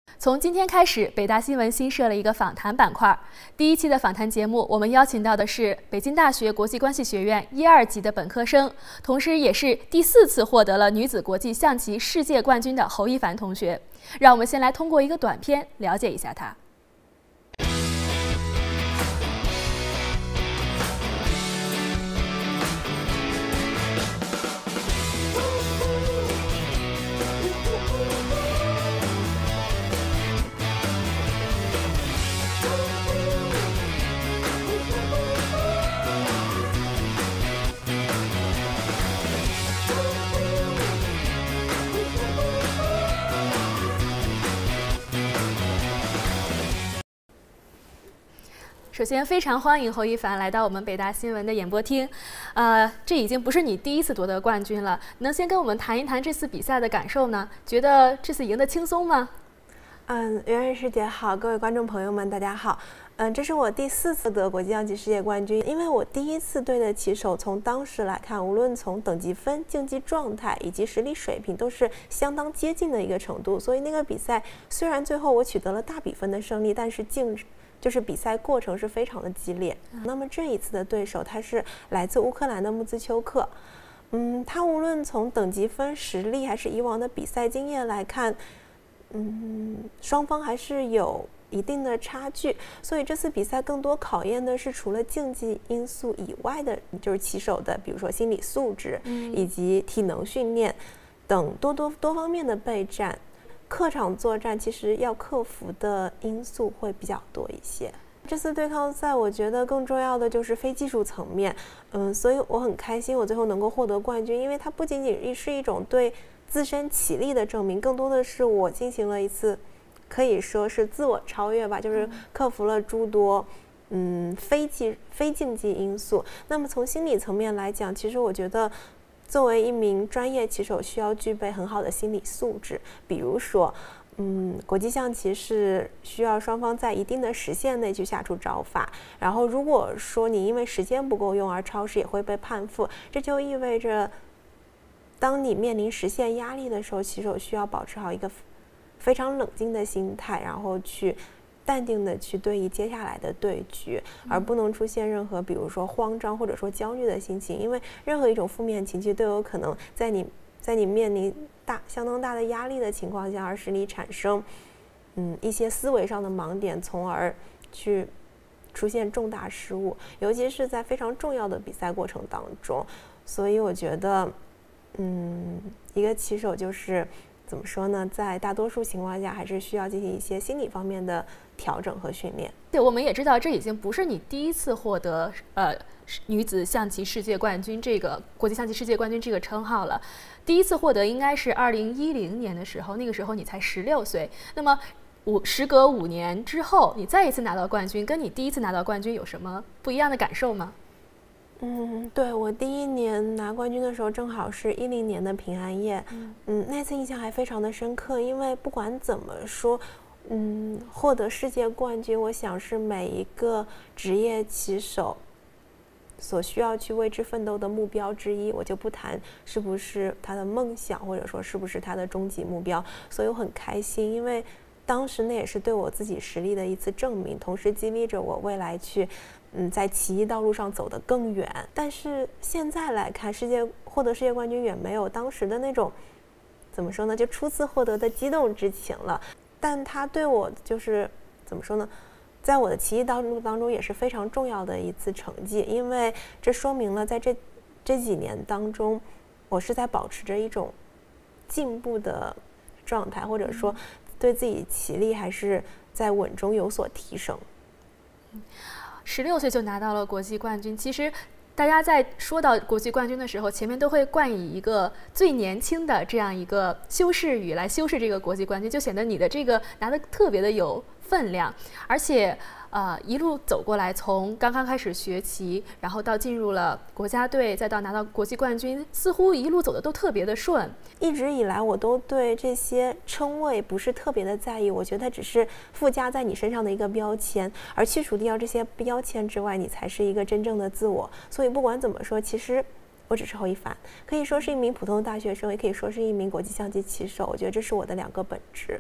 从今天开始，北大新闻新设了一个访谈板块。第一期的访谈节目，我们邀请到的是北京大学国际关系学院1、2级的本科生，同时也是第4次获得了女子国际象棋世界冠军的侯一凡同学。让我们先来通过一个短片了解一下她。首先，非常欢迎侯一凡来到我们北大新闻的演播厅。这已经不是你第一次夺得冠军了，能先跟我们谈一谈这次比赛的感受呢？觉得这次赢得轻松吗？ 圆圆师姐好，各位观众朋友们，大家好。这是我第4次得国际象棋世界冠军，因为我第1次对的棋手，从当时来看，无论从等级分、竞技状态以及实力水平，都是相当接近的一个程度。所以那个比赛虽然最后我取得了大比分的胜利，但是就是比赛过程是非常的激烈。那么这一次的对手，他是来自乌克兰的穆兹丘克。他无论从等级分、实力还是以往的比赛经验来看，双方还是有一定的差距。所以这次比赛更多考验的是除了竞技因素以外的，就是棋手的，比如说心理素质以及体能训练等多方面的备战。客场作战其实要克服的因素会比较多一些。这次对抗赛我觉得更重要的就是非技术层面，所以我很开心我最后能够获得冠军，因为它不仅仅是一种对自身棋力的证明，更多的是我进行了一次可以说是自我超越吧，就是克服了诸多非竞技因素。那么从心理层面来讲，其实我觉得作为一名专业棋手，需要具备很好的心理素质。比如说，国际象棋是需要双方在一定的时限内去下出招法，然后如果说你因为时间不够用而超时，也会被判负。这就意味着，当你面临时限压力的时候，棋手需要保持好一个非常冷静的心态，然后去淡定的去对弈接下来的对局，而不能出现任何比如说慌张或者说焦虑的心情，因为任何一种负面情绪都有可能在你面临相当大的压力的情况下，而使你产生一些思维上的盲点，从而去出现重大失误，尤其是在非常重要的比赛过程当中。所以我觉得一个棋手就是怎么说呢，在大多数情况下还是需要进行一些心理方面的调整和训练。 对，我们也知道这已经不是你第1次获得女子象棋世界冠军这个国际象棋世界冠军这个称号了。第1次获得应该是2010年的时候，那个时候你才16岁。那么时隔5年之后，你再一次拿到冠军，跟你第1次拿到冠军有什么不一样的感受吗？ 对，我第1年拿冠军的时候，正好是10年的平安夜。那次印象还非常的深刻，因为不管怎么说，获得世界冠军，我想是每一个职业棋手所需要去为之奋斗的目标之一。我就不谈是不是他的梦想，或者说是不是他的终极目标。所以我很开心，因为当时那也是对我自己实力的一次证明，同时激励着我未来去在棋艺道路上走得更远。但是现在来看，获得世界冠军远没有当时的那种怎么说呢，就初次获得的激动之情了。但它对我就是怎么说呢，在我的棋艺道路当中也是非常重要的一次成绩，因为这说明了在这几年当中，我是在保持着一种进步的状态，或者说对自己棋力还是在稳中有所提升。 16岁就拿到了国际冠军，其实大家在说到国际冠军的时候，前面都会冠以一个最年轻的这样一个修饰语来修饰这个国际冠军，就显得你的这个拿得特别的有分量。而且一路走过来，从刚刚开始学棋，然后到进入了国家队，再到拿到国际冠军，似乎一路走的都特别的顺。 一直以来我都对这些称谓不是特别的在意，我觉得它只是附加在你身上的一个标签，而去除掉这些标签之外，你才是一个真正的自我。所以不管怎么说，其实我只是侯一凡，可以说是一名普通的大学生，也可以说是一名国际象棋棋手。我觉得这是我的2个本质。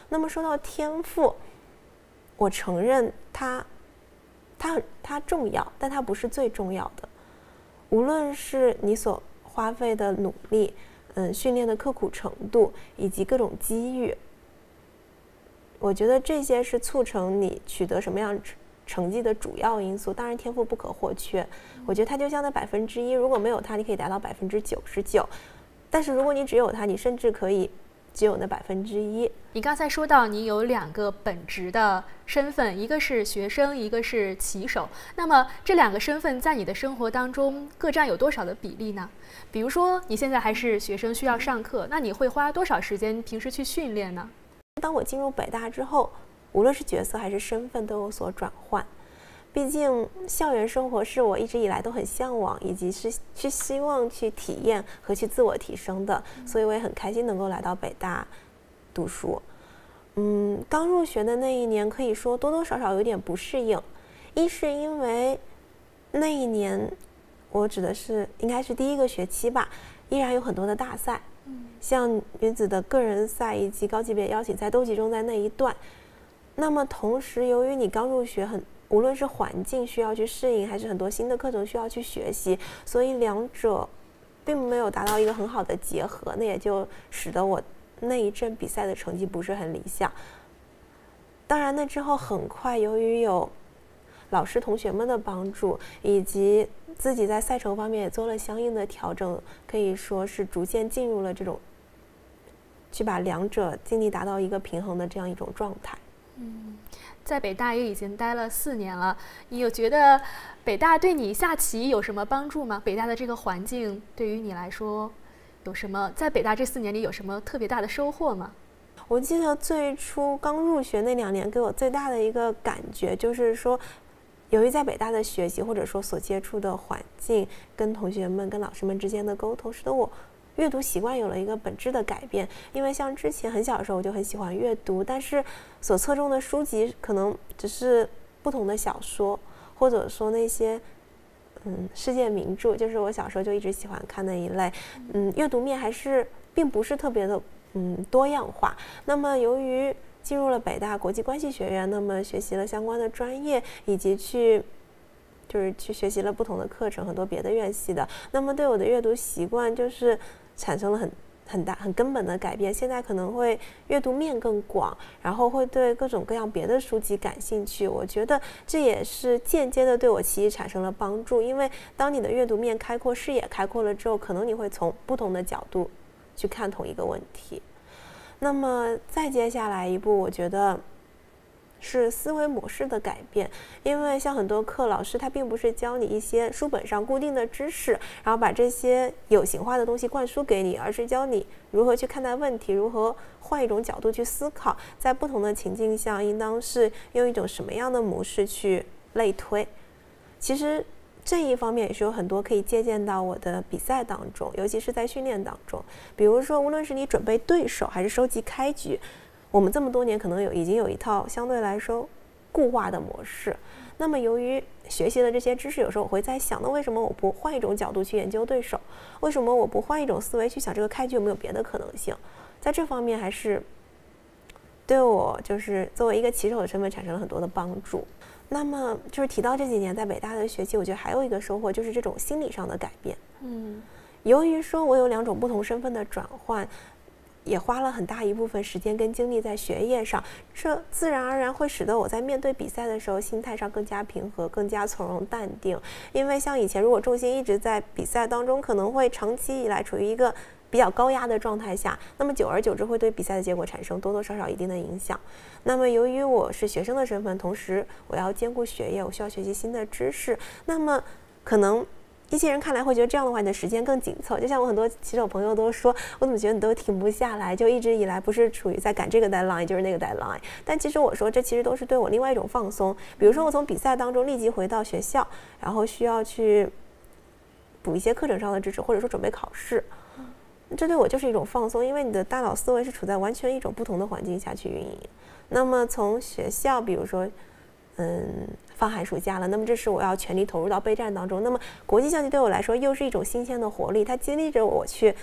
那么说到天赋，我承认它重要，但它不是最重要的。无论是你所花费的努力，训练的刻苦程度，以及各种机遇，我觉得这些是促成你取得什么样成绩的主要因素。当然天赋不可或缺，我觉得它就像那1%，如果没有它，你可以达到99%，但是如果你只有它，你甚至可以只有那1%。 你刚才说到你有2个本职的身份，一个是学生，一个是骑手。那么这2个身份在你的生活当中各占有多少的比例呢？比如说你现在还是学生，需要上课，那你会花多少时间平时去训练呢？ 当我进入北大之后，无论是角色还是身份都有所转换。毕竟校园生活是我一直以来都很向往，以及是希望去体验和去自我提升的，所以我也很开心能够来到北大读书。刚入学的那一年可以说多多少少有点不适应，一是因为那一年我指的是应该是第1个学期吧，依然有很多的大赛，像女子的个人赛以及高级别邀请赛都集中在那一段。那么同时由于你刚入学，无论是环境需要去适应，还是很多新的课程需要去学习，所以2者并没有达到一个很好的结合，那也就使得我那一阵比赛的成绩不是很理想。当然那之后很快，由于有老师同学们的帮助，以及自己在赛程方面也做了相应的调整，可以说是逐渐进入了这种去把2者尽力达到一个平衡的这样一种状态。 在北大也已经待了4年了，你有觉得北大对你下棋有什么帮助吗？北大的这个环境对于你来说有什么？在北大这4年里有什么特别大的收获吗？ 我记得最初刚入学那2年，给我最大的一个感觉就是说，由于在北大的学习或者说所接触的环境，跟同学们、跟老师们之间的沟通，使得我阅读习惯有了一个本质的改变。因为像之前很小的时候我就很喜欢阅读，但是所侧重的书籍可能只是不同的小说，或者说那些世界名著，就是我小时候就一直喜欢看的一类。阅读面还是并不是特别的多样化。那么由于进入了北大国际关系学院，那么学习了相关的专业，以及去学习了不同的课程，很多别的院系的，那么对我的阅读习惯就是产生了很根本的改变。现在可能会阅读面更广，然后会对各种各样别的书籍感兴趣。我觉得这也是间接的对我棋艺产生了帮助，因为当你的阅读面开阔，视野开阔了之后，可能你会从不同的角度去看同一个问题。那么再接下来一步，我觉得是思维模式的改变。因为像很多课，老师他并不是教你一些书本上固定的知识，然后把这些有形化的东西灌输给你，而是教你如何去看待问题，如何换一种角度去思考，在不同的情境下应当是用一种什么样的模式去类推。其实这一方面也是有很多可以借鉴到我的比赛当中，尤其是在训练当中。比如说无论是你准备对手还是收集开局，我们这么多年可能已经有一套相对来说固化的模式。那么由于学习了这些知识，有时候我会在想，那为什么我不换一种角度去研究对手？为什么我不换一种思维去想这个开局有没有别的可能性？在这方面还是对我就是作为一个棋手的身份产生了很多的帮助。那么就是提到这几年在北大的学习，我觉得还有一个收获就是这种心理上的改变。由于说我有2种不同身份的转换，也花了很大一部分时间跟精力在学业上，这自然而然会使得我在面对比赛的时候心态上更加平和，更加从容淡定。因为像以前如果重心一直在比赛当中，可能会长期以来处于一个比较高压的状态下，那么久而久之会对比赛的结果产生多多少少一定的影响。那么由于我是学生的身份，同时我要兼顾学业，我需要学习新的知识，那么可能一些人看来会觉得这样的话你的时间更紧凑。就像我很多棋手朋友都说，我怎么觉得你都停不下来，就一直以来不是处于在赶这个 deadline 就是那个 deadline。但其实我说这其实都是对我另外一种放松。比如说我从比赛当中立即回到学校，然后需要去补一些课程上的知识，或者说准备考试，这对我就是一种放松，因为你的大脑思维是处在完全一种不同的环境下去运营。那么从学校比如说放寒暑假了，那么这时我要全力投入到备战当中，那么国际象棋对我来说又是一种新鲜的活力，它激励着我去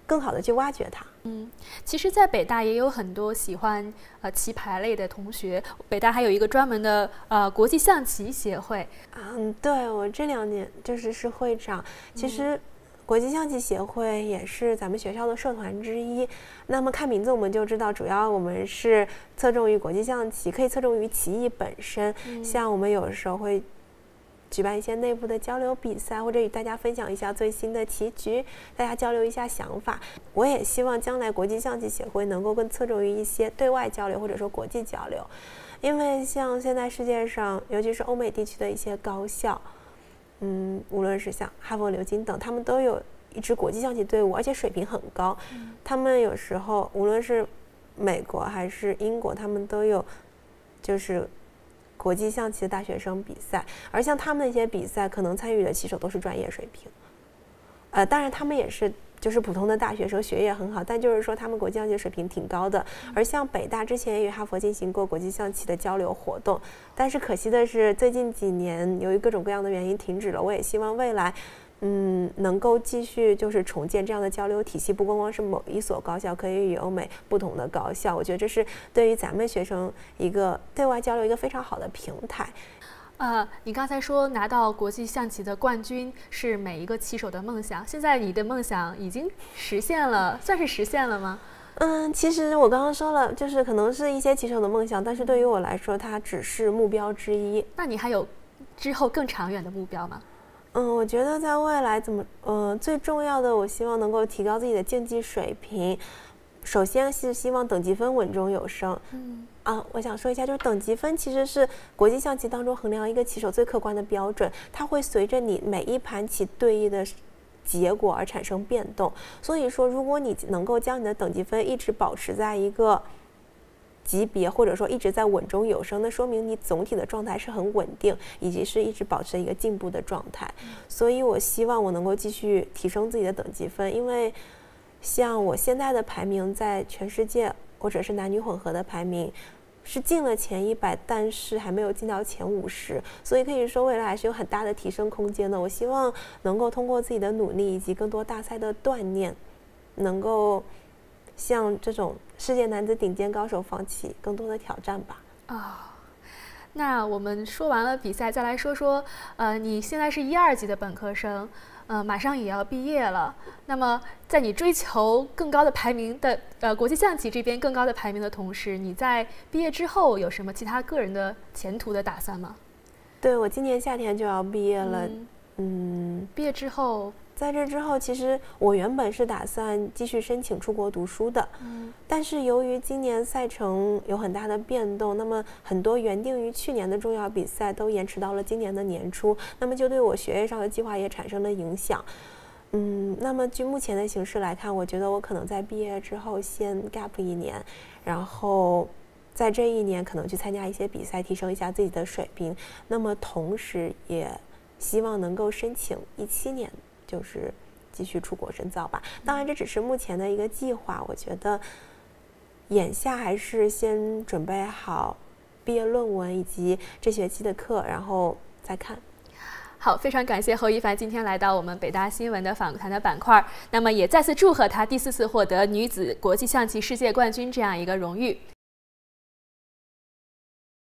更好的去挖掘它。 其实，在北大也有很多喜欢棋牌类的同学，北大还有一个专门的国际象棋协会。 对，我这2年是会长。其实国际象棋协会也是咱们学校的社团之一。那么看名字我们就知道，主要我们是侧重于国际象棋，可以侧重于棋艺本身。像我们有时候会举办一些内部的交流比赛，或者与大家分享一下最新的棋局，大家交流一下想法。我也希望将来国际象棋协会能够更侧重于一些对外交流，或者说国际交流。因为像现在世界上，尤其是欧美地区的一些高校，无论是像哈佛、牛津等，他们都有一支国际象棋队伍，而且水平很高。他们有时候无论是美国还是英国，他们都有国际象棋的大学生比赛，而像他们那些比赛，可能参与的棋手都是专业水平。当然他们也是普通的大学生，学业很好，但就是说他们国际象棋水平挺高的。而像北大之前也与哈佛进行过国际象棋的交流活动，但是可惜的是最近几年由于各种各样的原因停止了。我也希望未来能够继续重建这样的交流体系，不光光是某一所高校，可以与欧美不同的高校。我觉得这是对于咱们学生一个对外交流一个非常好的平台。 你刚才说拿到国际象棋的冠军是每一个棋手的梦想，现在你的梦想已经实现了，算是实现了吗？ 其实我刚刚说了，可能是一些棋手的梦想，但是对于我来说，它只是目标之一。 那你还有之后更长远的目标吗？ 我觉得在未来最重要的，我希望能够提高自己的竞技水平。首先是希望等级分稳中有升。我想说一下，等级分其实是国际象棋当中衡量一个棋手最客观的标准，它会随着你每一盘棋对应的结果而产生变动。所以说，如果你能够将你的等级分一直保持在一个级别，或者说一直在稳中有升，那说明你总体的状态是很稳定，以及是一直保持一个进步的状态。所以我希望我能够继续提升自己的等级分，因为像我现在的排名在全世界或者是男女混合的排名是进了前100，但是还没有进到前50，所以可以说未来还是有很大的提升空间的。我希望能够通过自己的努力以及更多大赛的锻炼，能够向这种世界男子顶尖高手放弃更多的挑战吧。 那我们说完了比赛，再来说说，你现在是12级的本科生，马上也要毕业了。那么，在你追求更高的排名的国际象棋这边更高的排名的同时，你在毕业之后有什么其他个人的前途的打算吗？ 对，我今年夏天就要毕业了。 毕业之后。 在这之后，其实我原本是打算继续申请出国读书的，但是由于今年赛程有很大的变动，那么很多原定于去年的重要比赛都延迟到了今年的年初，那么就对我学业上的计划也产生了影响。那么据目前的形势来看，我觉得我可能在毕业之后先 gap 1年，然后在这1年可能去参加一些比赛，提升一下自己的水平。那么同时也希望能够申请17年。继续出国深造吧。当然这只是目前的一个计划，我觉得眼下还是先准备好毕业论文以及这学期的课，然后再看。 好，非常感谢侯一凡今天来到我们北大新闻的访谈的板块，那么也再次祝贺他第4次获得女子国际象棋世界冠军这样一个荣誉。